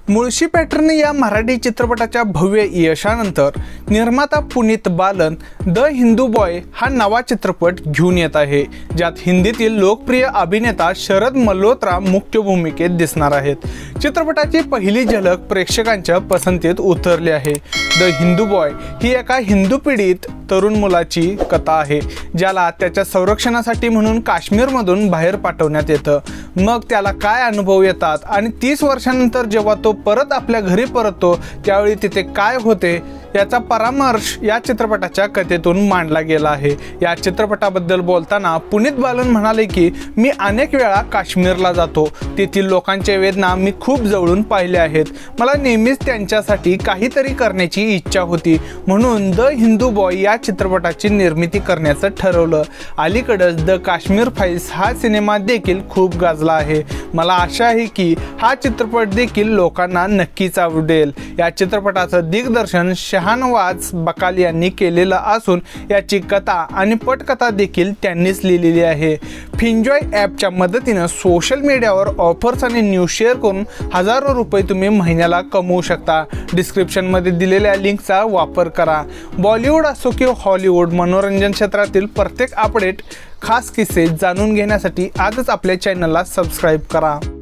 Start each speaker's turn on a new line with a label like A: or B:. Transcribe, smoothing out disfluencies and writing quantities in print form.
A: Mulshi pattern या मराठी चित्रपटाच्या भव्य यशानंतर निर्माता पुनीत बालन द हिंदू बॉय हा नवा चित्रपट घेऊन येत आहे, ज्यात हिंदीतील लोकप्रिय अभिनेता शरद मल्होत्रा मुख्य भूमिकेत दिसणार आहेत। चित्रपटाची पहिली झलक प्रेक्षकांच्या पसंतीत उतरली आहे। द हिंदू बॉय ही एका हिंदू पीडित तरुण मुलाची कथा आहे, ज्याला त्याच्या संरक्षणासाठी म्हणून काश्मीरमधून बाहेर पाठवण्यात येतं। मग त्याला काय अनुभव येतात आणि 30 वर्षांनंतर जेव्हा तो परत आपल्या घरी परततो त्यावेळी तिथे काय होते याचा परामर्श या चित्रपटाच्या कथेतून मांडला गेला आहे। या चित्रपटाबद्दल बोलताना पुनीत बालन म्हणाले की मी अनेक वेळा काश्मीरला जातो, तेथील लोकांच्या वेदना मी खूप जवळून पाहिल्या आहेत। मला नेहमीच त्यांच्यासाठी काहीतरी करण्याची इच्छा होती, म्हणून द हिंदू बॉय या चित्रपटाची निर्मिती करण्याचं ठरवलं। अलीकडेच द काश्मीर फाइल्स हा सिनेमा देखील खूप गाजला आहे। मला आशा आहे की हा चित्रपट देखील लोकांना नक्कीच आवडेल। या चित्रपटाचं दिग्दर्शन शहानवाज बकाल यांनी केलेलं असून याची कथा आणि पटकथा देखील त्यांनीच लिहिलेली आहे। फिंजॉय ॲपच्या मदतीने सोशल मीडियावर ऑफर्स आणि न्यूज शेअर करून हजारो रुपये तुम्ही महिन्याला कमवू शकता। डिस्क्रिप्शनमध्ये दिलेल्या लिंकचा वापर करा। बॉलिवूड असो किंवा हॉलिवूड मनोरंजन क्षेत्रातील प्रत्येक अपडेट, खास किस्से जाणून घेण्यासाठी आजच आपल्या चॅनलला सबस्क्राईब करा।